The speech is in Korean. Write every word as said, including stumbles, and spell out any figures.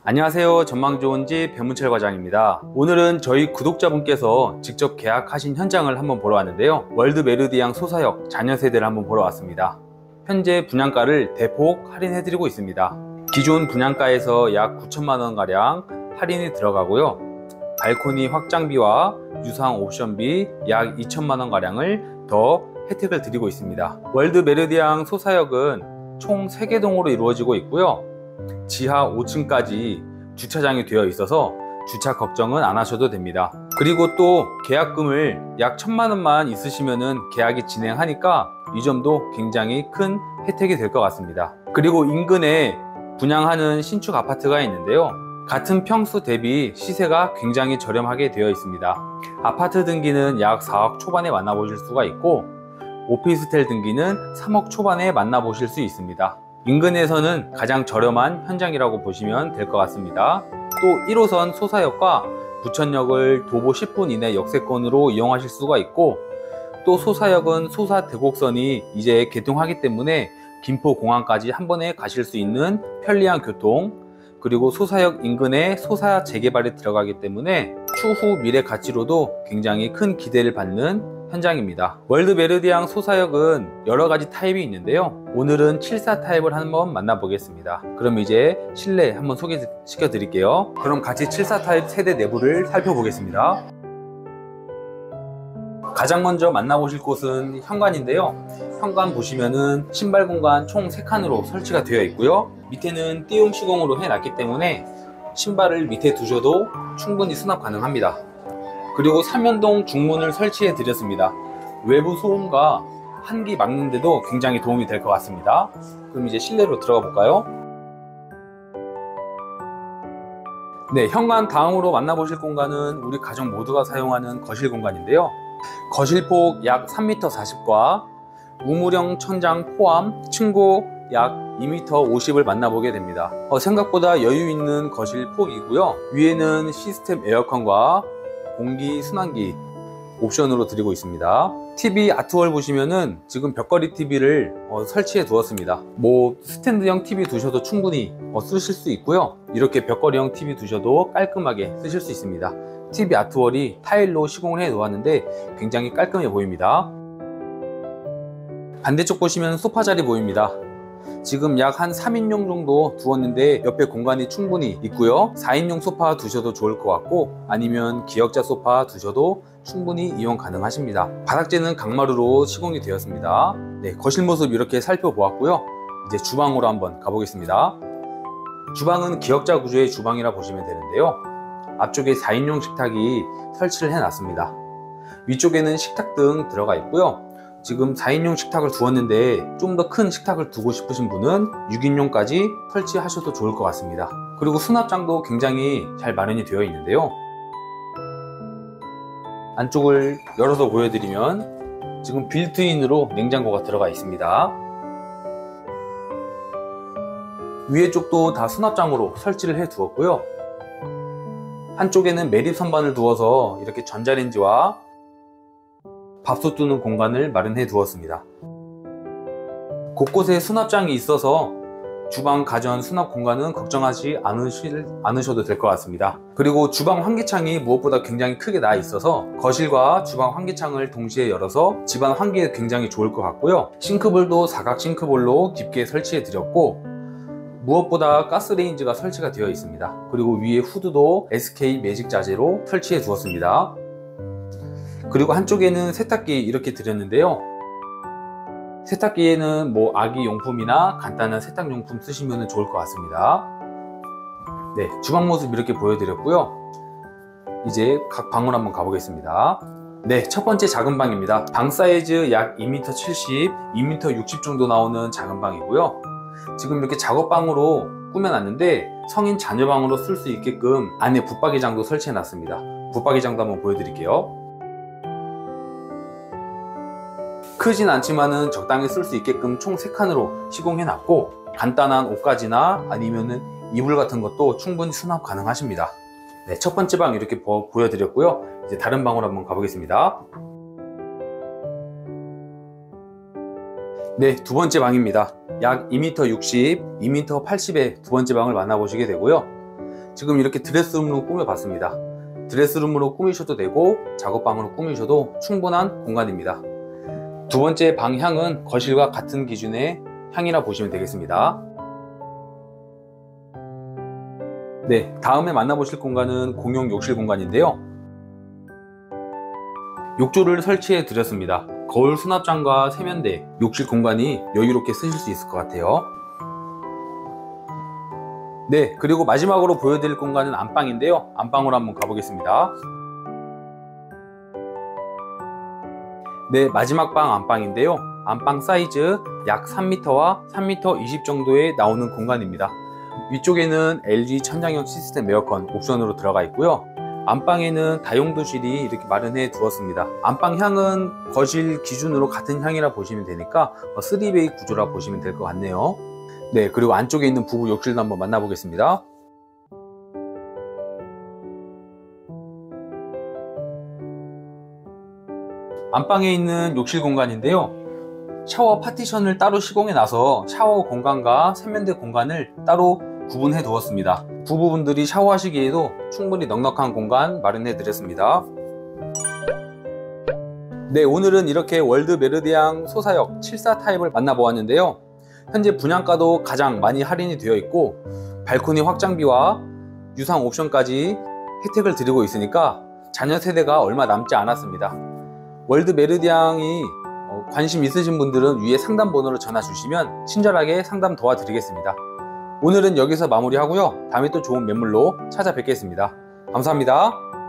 안녕하세요. 전망 좋은 집 변문철 과장입니다. 오늘은 저희 구독자분께서 직접 계약하신 현장을 한번 보러 왔는데요. 월드 메르디앙 소사역 자녀 세대를 한번 보러 왔습니다. 현재 분양가를 대폭 할인해 드리고 있습니다. 기존 분양가에서 약 구천만 원 가량 할인이 들어가고요. 발코니 확장비와 유상 옵션비 약 이천만 원 가량을 더 혜택을 드리고 있습니다. 월드 메르디앙 소사역은 총 세 개 동으로 이루어지고 있고요. 지하 오 층까지 주차장이 되어 있어서 주차 걱정은 안 하셔도 됩니다. 그리고 또 계약금을 약 천만 원만 있으시면은 계약이 진행하니까 이 점도 굉장히 큰 혜택이 될 것 같습니다. 그리고 인근에 분양하는 신축 아파트가 있는데요. 같은 평수 대비 시세가 굉장히 저렴하게 되어 있습니다. 아파트 등기는 약 사억 초반에 만나보실 수가 있고, 오피스텔 등기는 삼억 초반에 만나보실 수 있습니다. 인근에서는 가장 저렴한 현장이라고 보시면 될 것 같습니다. 또 일 호선 소사역과 부천역을 도보 십 분 이내 역세권으로 이용하실 수가 있고, 또 소사역은 소사 대곡선이 이제 개통하기 때문에 김포공항까지 한 번에 가실 수 있는 편리한 교통, 그리고 소사역 인근에 소사 재개발이 들어가기 때문에 추후 미래 가치로도 굉장히 큰 기대를 받는 현장입니다. 월드 메르디앙 소사역은 여러 가지 타입이 있는데요. 오늘은 칠사 타입을 한번 만나보겠습니다. 그럼 이제 실내 한번 소개시켜 드릴게요. 그럼 같이 칠사 타입 세대 내부를 살펴보겠습니다. 가장 먼저 만나보실 곳은 현관인데요. 현관 보시면은 신발 공간 총 세 칸으로 설치가 되어 있고요. 밑에는 띄움 시공으로 해놨기 때문에 신발을 밑에 두셔도 충분히 수납 가능합니다. 그리고 삼연동 중문을 설치해 드렸습니다. 외부 소음과 한기 막는 데도 굉장히 도움이 될 것 같습니다. 그럼 이제 실내로 들어가 볼까요? 네, 현관 다음으로 만나보실 공간은 우리 가족 모두가 사용하는 거실 공간인데요. 거실폭 약 삼 미터 사십과 우물형 천장 포함 층고 약 이 미터 오십을 만나보게 됩니다. 어, 생각보다 여유 있는 거실 폭이고요. 위에는 시스템 에어컨과 공기 순환기 옵션으로 드리고 있습니다. 티비 아트월 보시면은 지금 벽걸이 티비를 어, 설치해 두었습니다. 뭐 스탠드형 티비 두셔도 충분히 어, 쓰실 수 있고요. 이렇게 벽걸이형 티비 두셔도 깔끔하게 쓰실 수 있습니다. 티비 아트월이 타일로 시공을 해 놓았는데 굉장히 깔끔해 보입니다. 반대쪽 보시면 소파 자리 보입니다. 지금 약 한 삼 인용 정도 두었는데 옆에 공간이 충분히 있고요. 사 인용 소파 두셔도 좋을 것 같고, 아니면 기역자 소파 두셔도 충분히 이용 가능하십니다. 바닥재는 강마루로 시공이 되었습니다. 네, 거실 모습 이렇게 살펴보았고요. 이제 주방으로 한번 가보겠습니다. 주방은 기역자 구조의 주방이라 보시면 되는데요. 앞쪽에 사 인용 식탁이 설치를 해놨습니다. 위쪽에는 식탁 등 들어가 있고요. 지금 사 인용 식탁을 두었는데 좀 더 큰 식탁을 두고 싶으신 분은 육 인용까지 설치하셔도 좋을 것 같습니다. 그리고 수납장도 굉장히 잘 마련이 되어 있는데요. 안쪽을 열어서 보여드리면 지금 빌트인으로 냉장고가 들어가 있습니다. 위에 쪽도 다 수납장으로 설치를 해 두었고요. 한쪽에는 매립 선반을 두어서 이렇게 전자레인지와 밥솥 두는 공간을 마련해 두었습니다. 곳곳에 수납장이 있어서 주방 가전 수납 공간은 걱정하지 않으실, 않으셔도 될 것 같습니다. 그리고 주방 환기창이 무엇보다 굉장히 크게 나 있어서 거실과 주방 환기창을 동시에 열어서 집안 환기에 굉장히 좋을 것 같고요. 싱크볼도 사각 싱크볼로 깊게 설치해 드렸고, 무엇보다 가스레인지가 설치가 되어 있습니다. 그리고 위에 후드도 에스케이 매직 자재로 설치해 두었습니다. 그리고 한쪽에는 세탁기 이렇게 드렸는데요. 세탁기에는 뭐 아기 용품이나 간단한 세탁용품 쓰시면 좋을 것 같습니다. 네, 주방 모습 이렇게 보여드렸고요. 이제 각 방으로 한번 가보겠습니다. 네, 첫 번째 작은 방입니다. 방 사이즈 약 이 미터 칠십, 이 미터 육십 정도 나오는 작은 방이고요. 지금 이렇게 작업방으로 꾸며놨는데 성인 자녀방으로 쓸 수 있게끔 안에 붙박이장도 설치해 놨습니다. 붙박이장도 한번 보여드릴게요. 크진 않지만은 적당히 쓸 수 있게끔 총 세 칸으로 시공해 놨고, 간단한 옷가지나 아니면은 이불 같은 것도 충분히 수납 가능하십니다. 네, 첫 번째 방 이렇게 보, 보여드렸고요. 이제 다른 방으로 한번 가보겠습니다. 네, 두 번째 방입니다. 약 이 미터 육십, 이 미터 팔십의 두 번째 방을 만나보시게 되고요. 지금 이렇게 드레스룸으로 꾸며봤습니다. 드레스룸으로 꾸미셔도 되고 작업방으로 꾸미셔도 충분한 공간입니다. 두 번째 방 향은 거실과 같은 기준의 향이라 보시면 되겠습니다. 네, 다음에 만나보실 공간은 공용 욕실 공간인데요. 욕조를 설치해 드렸습니다. 거울 수납장과 세면대, 욕실 공간이 여유롭게 쓰실 수 있을 것 같아요. 네, 그리고 마지막으로 보여드릴 공간은 안방인데요. 안방으로 한번 가보겠습니다. 네, 마지막 방 안방인데요. 안방 사이즈 약 삼 미터와 삼 미터 이십 정도에 나오는 공간입니다. 위쪽에는 엘지 천장형 시스템 에어컨 옵션으로 들어가 있고요. 안방에는 다용도실이 이렇게 마련해 두었습니다. 안방 향은 거실 기준으로 같은 향이라 보시면 되니까 쓰리베이 구조라 보시면 될 것 같네요. 네, 그리고 안쪽에 있는 부부 욕실도 한번 만나보겠습니다. 안방에 있는 욕실 공간인데요. 샤워 파티션을 따로 시공해 놔서 샤워 공간과 세면대 공간을 따로 구분해 두었습니다. 부부분들이 샤워하시기에도 충분히 넉넉한 공간 마련해 드렸습니다. 네, 오늘은 이렇게 월드 메르디앙 소사역 칠사 타입을 만나보았는데요. 현재 분양가도 가장 많이 할인이 되어 있고 발코니 확장비와 유상 옵션까지 혜택을 드리고 있으니까 자녀 세대가 얼마 남지 않았습니다. 월드 메르디앙이 관심 있으신 분들은 위에 상담 번호로 전화 주시면 친절하게 상담 도와드리겠습니다. 오늘은 여기서 마무리하고요. 다음에 또 좋은 매물로 찾아뵙겠습니다. 감사합니다.